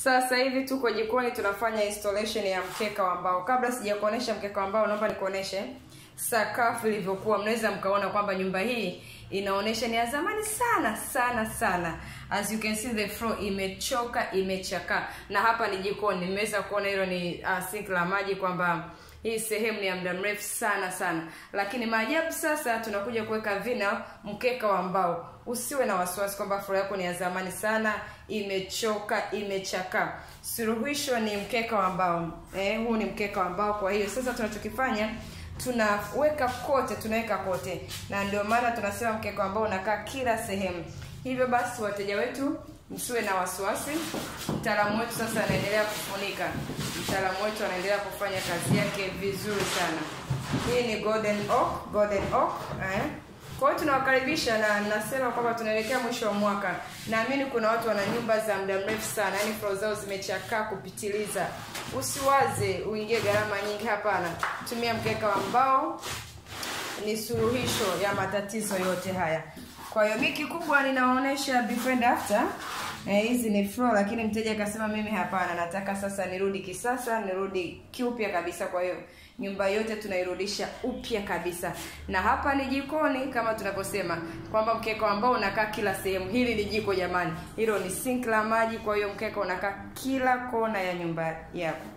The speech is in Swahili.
Sasa hivi tuko jikoni tunafanya installation ya mkeka wa mbao. Kabla sijakuonesha mkeka wa mbao, naomba nikuoneshe sakafu ilivyokuwa. Mnaweza mkaona kwamba nyumba hii inaonesha ni ya zamani sana. As you can see, the floor imechoka, imechakaa. Na hapa ni jikoni. Nimeweza kuona hilo ni sink la maji, kwamba hii sehemu ni ya muda mrefu sana. Lakini maajabu sasa tunakuja kuweka vinyl, mkeka wa mbao. Usiwe na wasiwasi kwamba floor yako ni ya zamani sana, imechoka, imechakaa. Suluhisho ni mkeka wa mbao. Huu ni mkeka wa mbao. Kwa hiyo sasa tunachokifanya, tunaweka kote. Na ndio maana tunasema mkeka wa mbao unakaa kila sehemu. Hivyo basi wateja wetu, msiwe na wasiwasi. Mtaalamu wetu sasa anaendelea kufunika. Mtaalamu wetu anaendelea kufanya kazi yake vizuri sana. Hii ni golden oak. Kwa hiyo tunawakaribisha, na nasema kwamba tunaelekea mwisho wa mwaka. Naamini kuna watu wana nyumba za muda mrefu sana, yani floor zao zimechakaa kupitiliza. Usiwaze uingie gharama nyingi, hapana. Tumia mkeka wa mbao, ni suluhisho ya matatizo yote haya. Kwa hiyo mimi kikubwa ninaonesha before and after. Hizi ni floor, lakini mteja akasema mimi hapana, nataka sasa nirudi kisasa, nirudi kiupya kabisa. Kwa hiyo nyumba yote tunairudisha upya kabisa. Na hapa ni jikoni, kama tunavyosema kwamba mkeka ambao unakaa kila sehemu. Hili ni jiko jamani. Hilo ni sink la maji, kwa hiyo mkeka unakaa kila kona ya nyumba yako.